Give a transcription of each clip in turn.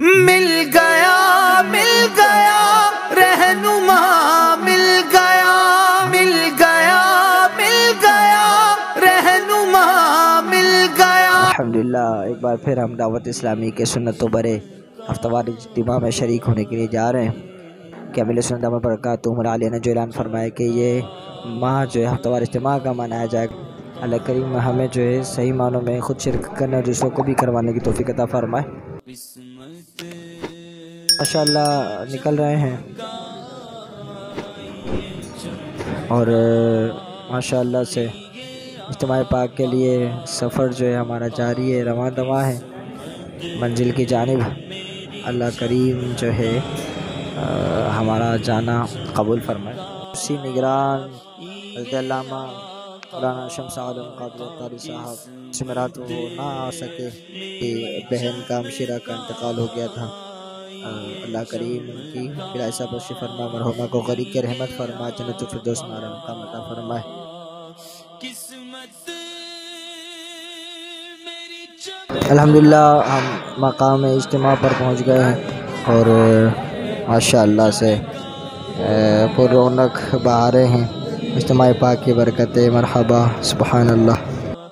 مل گیا رہنما، مل گیا رہنما، مل گیا۔ الحمدللہ ایک بار پھر ہم دعوت اسلامی کے سنت و برے ہفتہ وار اجتماع میں شریک ہونے کے لیے جا رہے ہیں کہ امیل سنت دامت برکاتہ علیہ نے جو اعلان فرمایا کہ یہ ماہ جو ہے ہفتہ وار اجتماع کا منایا جائے گا۔ اللہ کریم ہمیں جو ہے صحیح معنوں میں خود شرک کرنے اور دوسروں کو بھی کروانے کی توفیق عطا فرمائے۔ ماشاءاللہ نکل رہے ہیں اور ماشاءاللہ سے اجتماع پاک کے لیے سفر جو ہے ہمارا جاری ہے، رواں دواں ہے منزل کی جانب۔ اللہ کریم جو ہے ہمارا جانا قبول فرمائے۔ اسی نگران حضرت علامہ مولانا شمس عالم قادری عطاری صاحب جمعرات وہ نہ آ سکے کہ بہن کا مشیرہ کا انتقال ہو گیا تھا۔ اللہ کریم ان کی بلائسہ بخشی فرما، مرحومہ کو غریق کے رحمت فرما، جنت الفردوس میں آرام کا عطا فرمائے۔ الحمدللہ ہم مقام اجتماع پر پہنچ گئے ہیں اور ماشاءاللہ سے پر رونق بہاریں ہیں۔ اجتماع پاک کی برکتیں، مرحبا، سبحان اللہ۔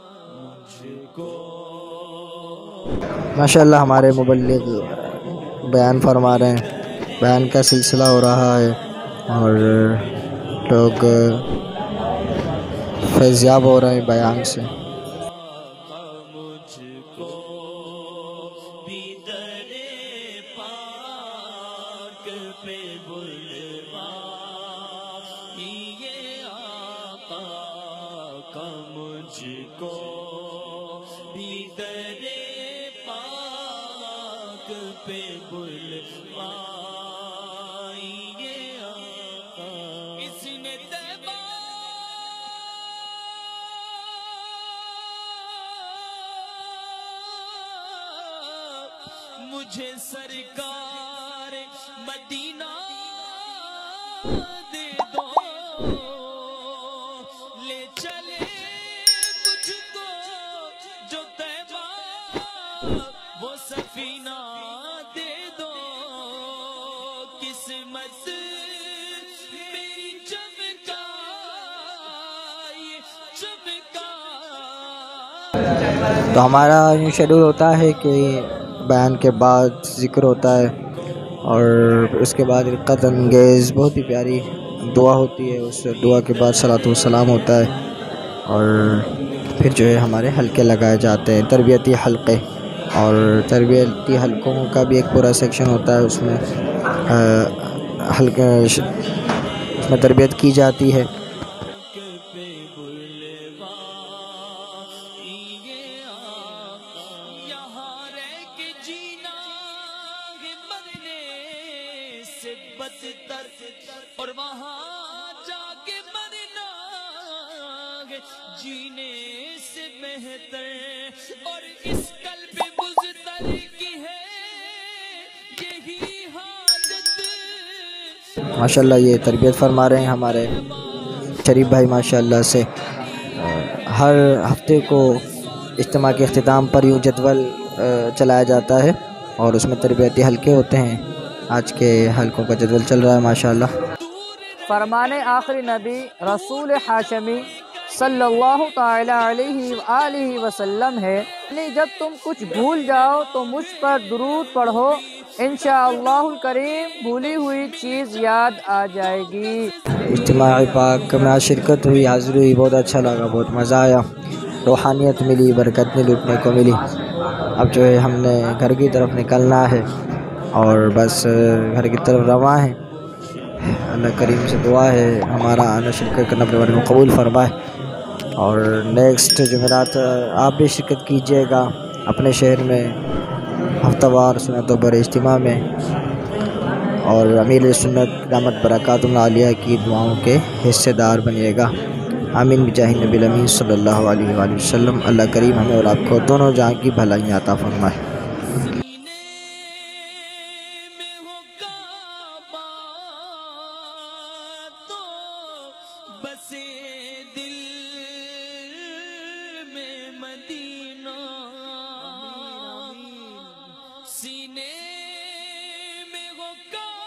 ماشاءاللہ ہمارے مبلغ بیان فرما رہے ہیں، بیان کا سلسلہ ہو رہا ہے اور لوگ فیضیاب ہو رہے ہیں بیان سے۔ مجھے سرکار مدینہ دے دو، لے چلے مجھ کو جو طیبہ وہ سفینہ دے دو، قسمت میری چمکا چمکا۔ تو ہمارا یوں شیڈول ہوتا ہے کہ بیان کے بعد ذکر ہوتا ہے اور اس کے بعد رقت انگیز بہت ہی پیاری دعا ہوتی ہے، اس دعا کے بعد صلاۃ و سلام ہوتا ہے اور پھر جو ہے ہمارے حلقے لگائے جاتے ہیں، تربیتی حلقے، اور تربیتی حلقوں کا بھی ایک پورا سیکشن ہوتا ہے، اس میں حلقے اس میں تربیت کی جاتی ہے۔ اور وہاں جا کے مرنا جینے سے بہتر، اور اس قلب مزتر کی ہے یہی حاجت۔ ماشاءاللہ یہ تربیت فرما رہے ہیں ہمارے شریف بھائی ماشاءاللہ سے۔ ہر ہفتے کو اجتماع کے اختتام پر یوں جدول چلایا جاتا ہے اور اس میں تربیتی حلقے ہوتے ہیں۔ آج کے حلقوں کا جدول چل رہا ہے ماشاءاللہ۔ فرمان آخری نبی رسول ہاشمی صلی اللہ تعالی علیہ وآلہ وسلم ہے، جب تم کچھ بھول جاؤ تو مجھ پر درود پڑھو، انشاءاللہ الکریم بھولی ہوئی چیز یاد آ جائے گی۔ اجتماع پاک میں آج شرکت ہوئی، حاضر ہوئی، بہت اچھا لگا، بہت مزہ آیا، روحانیت ملی، برکت میں لوٹنے کو ملی۔ اب جو ہے ہم نے گھر کی طرف نکلنا ہے اور بس گھر کی طرف رواں ہیں۔ اللہ کریم سے دعا ہے ہمارا آنا شرکت کرنا اپنے بارے میں قبول فرمائے، اور نیکسٹ جمعرات آپ بھی شرکت کیجیے گا اپنے شہر میں ہفتہ وار سنت و برے اجتماع میں، اور امیر سنت دامت برکاتہ عالیہ کی دعاؤں کے حصے دار بنیے گا۔ آمین بجاہ نبی الامین صلی اللہ علیہ وآلہ وسلم۔ اللہ کریم ہمیں اور آپ کو دونوں جہاں کی بھلائیاں عطا فرمائے۔ سینے کا